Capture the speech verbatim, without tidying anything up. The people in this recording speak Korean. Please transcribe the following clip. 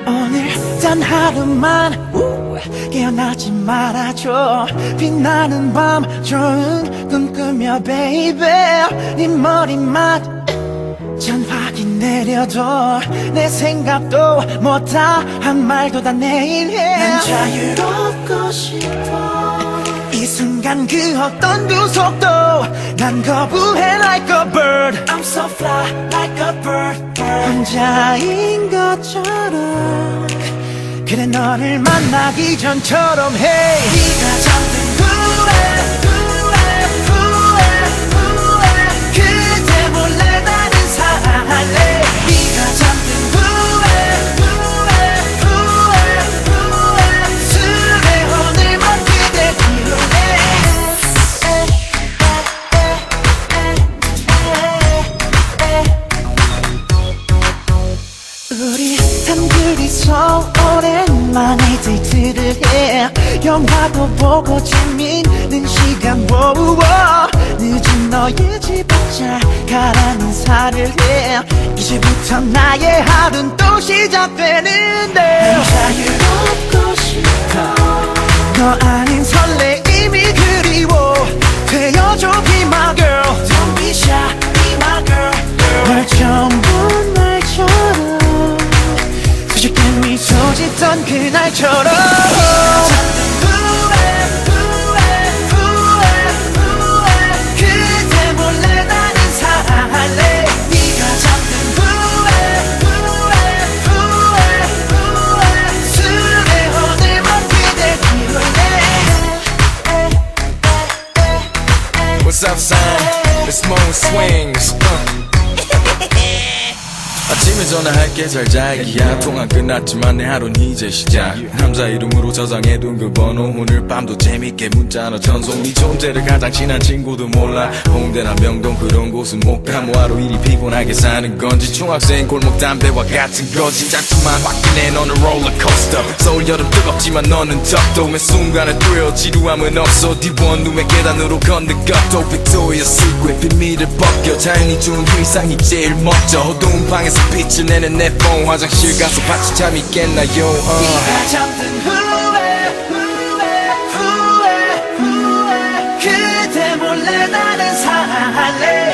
오늘 단 하루만 우, 깨어나지 말아줘. 빛나는 밤 좋은 꿈 꾸며 baby. 네 머리만 전화기 내려도 내 생각도 못한 말도 다 내일 해. 난 자유롭고 싶어. 이 순간 그 어떤 구속도 난 거부해 like a bird. I'm so fly like a bird, bird. 혼자인 것처럼 그래 너를 만나기 전처럼 hey. 네가 잠든 후에 후에 후에 후에 그대 몰래 나는 사랑할래. 네가 잠든 후에 후에 후에 후에 술에 오늘만 그대 기울래. 우리 단둘이서 오랜만에 데이트를 해. 영화도 보고 재밌는 시간 모으어 늦은 너의 집 앞자 가라는 인사를 해. 이제부터 나의 하루는 또 시작되는데 난 자유롭고 싶어. 너 아닌 설레임이 그리워. 되어줘 be my girl. Don't be shy be my girl, girl. 널 처음 본 날처럼 수줍게 미소 짓던 그날처럼 후회 후회 후회 후회 그대 몰래 나는 사랑할래. 네가 잠든 후회 후회 후회 후회 술에 오늘만 그대 기울래. What's up, son? It's Moon Swings. uh. 아침에 전화할게 잘 자기야. 통화 끝났지만 내 하루는 이제 시작. 남자 이름으로 저장해둔 그 번호 오늘 밤도 재밌게 문자나 전송. 네 존재를 가장 친한 친구도 몰라. 홍대나 명동 그런 곳은 못 가. 뭐하루 일이 피곤하게 사는 건지. 중학생 골목 담배와 같은 거지. 자꾸만 바뀌네 너는 롤러코스터. 서울 여름 뜨겁지만 너는 덥도 매 순간의 thrill 지루함은 없어. 디원 눈의 계단으로 걷는 것도 빅토리아 시크릿 비밀을 벗겨. 자연이 주는 일상이 제일 멋져. 어두운 방에서 빛을 내는 내 폰. 화장실 가서 같이 잠 있겠나요. uh. 네가 잠든 후에 후에 후에 후에 그대 몰래 나는 사랑할래.